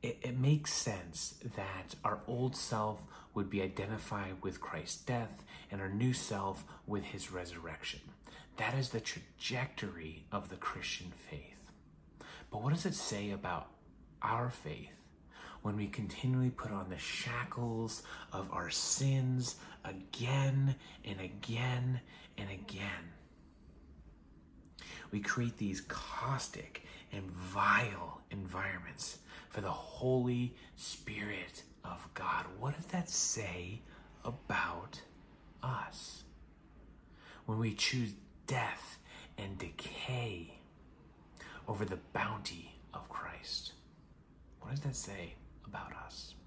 it makes sense that our old self would be identified with Christ's death and our new self with his resurrection. That is the trajectory of the Christian faith. But what does it say about our faith when we continually put on the shackles of our sins again and again and again? We create these caustic and vile environments for the Holy Spirit of God. What does that say about us? When we choose death and decay over the bounty of Christ, what does that say about us?